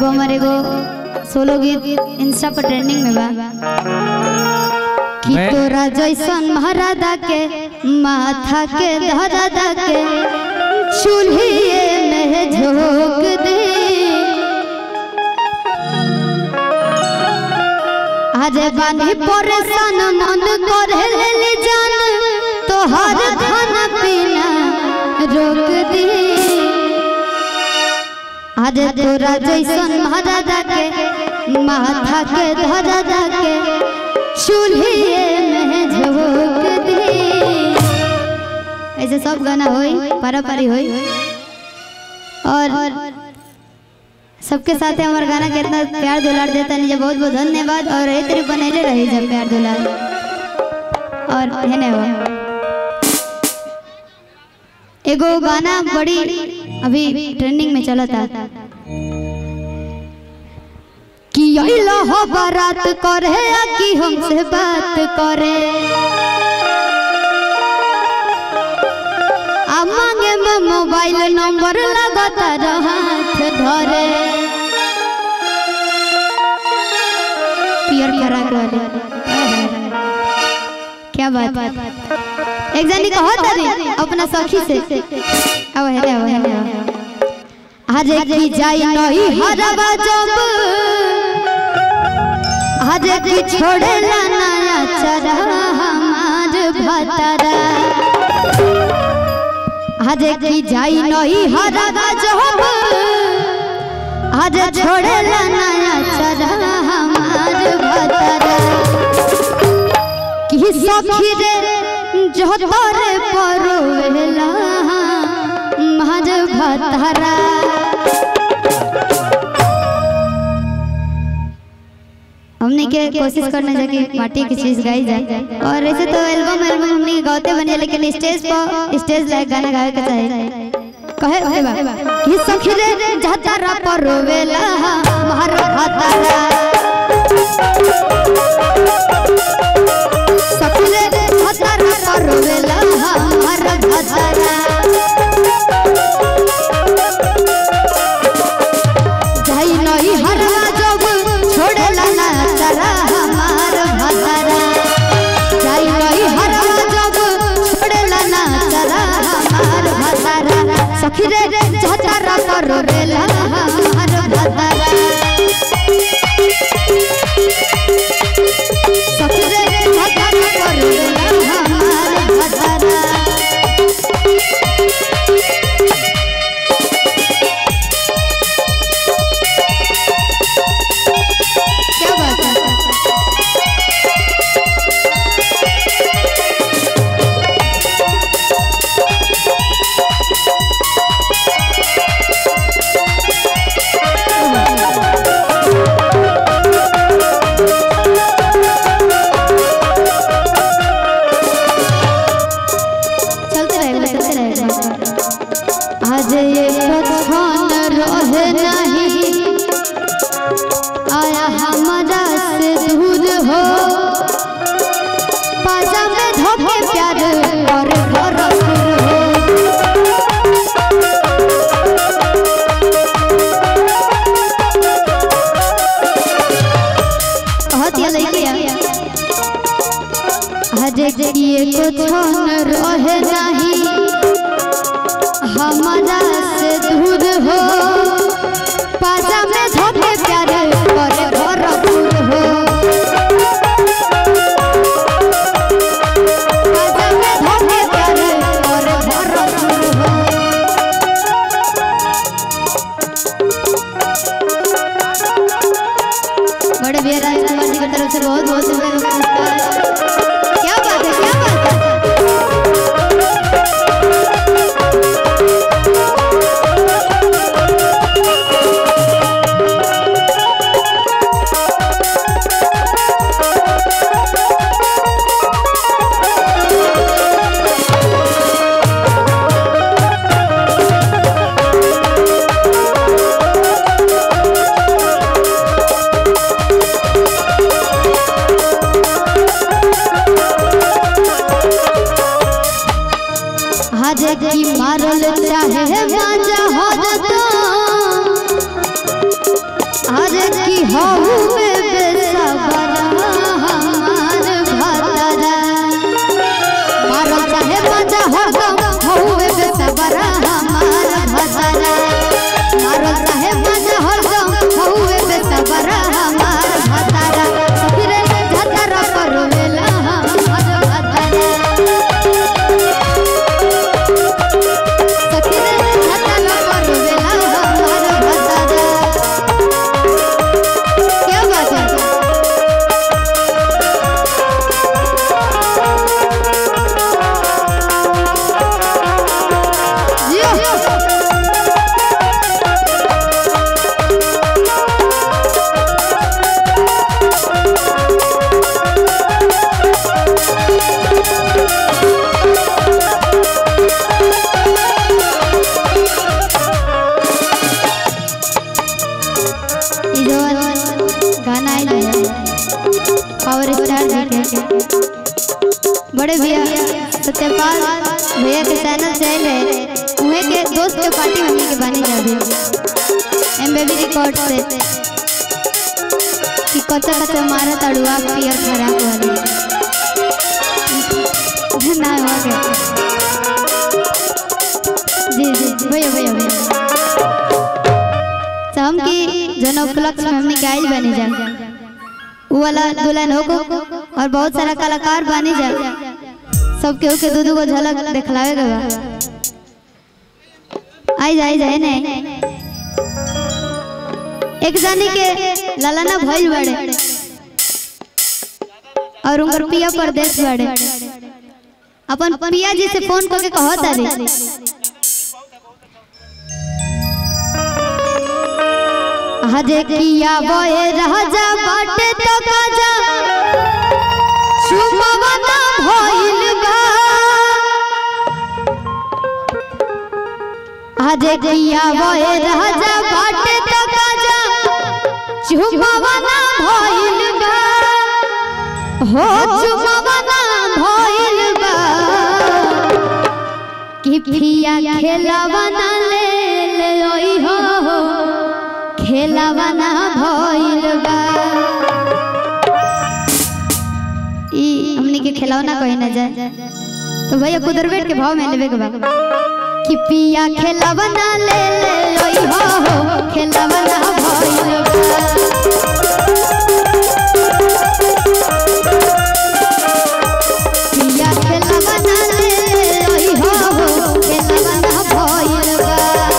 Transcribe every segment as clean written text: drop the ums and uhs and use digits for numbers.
एगो हमारे एगो सोलो गीत इंस्टा पर ट्रेंडिंग में बा कि तोरा जैसन महाराजा के माथा के धरादा के चूल्हिए में झोंक दे आज बानी परेशान मन करे ले जान तोहर खाना पीना रोक दे आज तोरा जैसन महाराजा के माथा के धरादा के चूल्हिए में झोंक दे। ऐसे सब गाना होई पारापारी होई और सबके साथ हमारे गाना के इतना प्यार दुलार देता नहीं बहुत बहुत धन्यवाद और ये तेरे बनेले रही जब प्यार दुलार और है ना एगो गाना बड़ी अभी ट्रेंडिंग में चला था कि अइला हो बारात करे कि हमसे बात करे आ मांगे में मोबाइल नंबर लगातार हाथ धरे पियर खराक वाले क्या बात एक जनी कहत रही अपना सखी से अब है आज की जाई नहीं हरवा जब आज की छोड़े ला नया चरा हमार भतरा आज की जाई नहीं हरवा जब आज छोड़े ला नया चरा हमार भतरा कि सखी रे जो तोरे परोवेला मार भतरा हमने के कोशिश करना है कि माटी की चीज गाई जाए और ऐसे तो एल्बम हमने गाते बने लेकिन स्टेज लायक गाना गावे के चाहे कहे हे बा कि सखी रे जतरा परोवेला मार भतरा सखी रे जतरा परोवेला मार भतरा जाई नहीं हरवा जब छोड़ेला ना चरा हमार भतरा जाई नहीं हरवा जब छोड़ेला ना चरा हमार भतरा सखी रे जतरा परोवेला हमार भतरा सखी रे जतरा परोवेला हमार भतरा आज ये कथन रहे नहीं आया हमारा से दूर हो पाजा में धोखे प्यार और भरोसा हो बहुत ये लड़कियां आज ये कथन रहे नहीं हमारा से दूर हो पाजा में धोखे प्यार और भरपूर हो कि हऊ बेसबरा हमार भतरा मारो चाहे मजा हरदम हऊ बेसबरा हमार भतरा मारो चाहे मजा हरदम हऊ बेसबरा हमार भतरा फिर झतरा परवेला हमार भतरा बड़े भैया सत्यपाल भैया के चैनल से आए उहे के दोस्त के पार्टी मम्मी के बने जाबे एमबीबी रिकॉर्ड से कि कच्चा कच्चा मारा तड़ुआ पियर खराब वाली ना हो गया जी जी भैया भैया भैया हम की जन उपलक्ष्य में हमने गाइल बने जा वो वाला दुल्हन हो को और बहुत सारा कलाकार बने जा सबके ओके दो को झलक दिखलावे के बा आई जाए ने एक जानी के ललना भइल बड़े और उनकर पिया परदेश बड़े अपन पिया जी से फोन करके कहत आरे हजे किया बोए राजा बाटे तो काजा सुमवना भइल बा हजे किया बोए राजा बाटे तो काजा सुमवना भइल बा हो सुमवना भइल बा कि पिया खेलवना ले ओई हो खेलवना भइल बा ई हमनी के खिलौना कहे ना जाए तो भैया कुदरवेट के भाव में लेवे के बा कि पिया खेलवना ले ओई हो खेलवना भइल बा पिया खेलवना ले ओई हो खेलवना भइल बा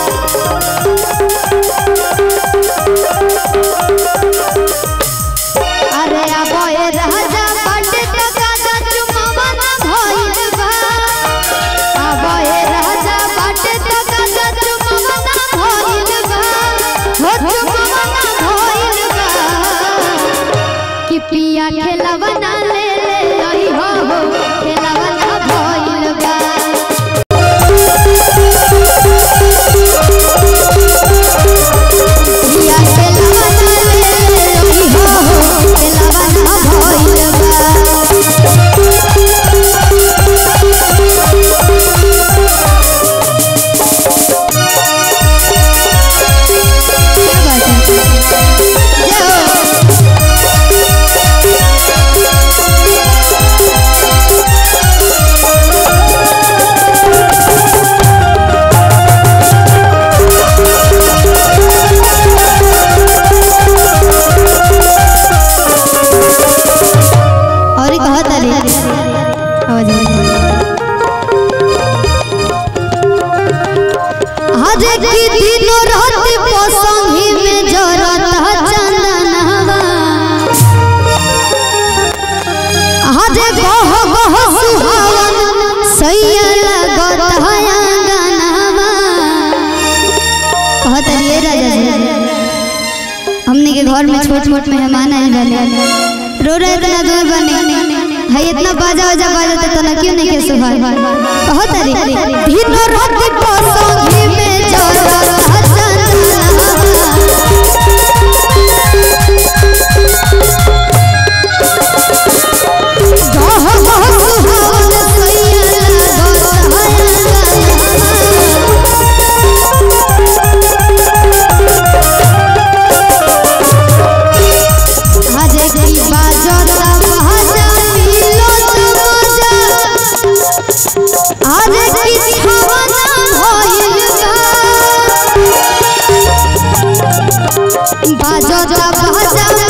अरे आबे राजा बाटे तो काजा चुमवना भइल बा आबे राजा बाटे तो काजा चुमवना भइल बा हो चुमवना भइल बा कि पिया खेलवना ले ओई हो खेलवना भइल बा पिया खेलवना ले ओई हो खेलवना भइल बा क्या बात है और कहा तारी आवाज हजे की दिनो रात पसंगी में जरत चंदनवा हजे गह गह सुहावन सैया लगत है अंगनवा कहा तारी ए राजा जी हमने के घर में छोट छोट मेहमान आए बने रो रहे इतना दूर बने है इतना बाजा बाजा बाजा तो ना क्यों नहीं के सुहाग बहुत अरे दिन रात पसंगी में जरत बाजो ता बाजा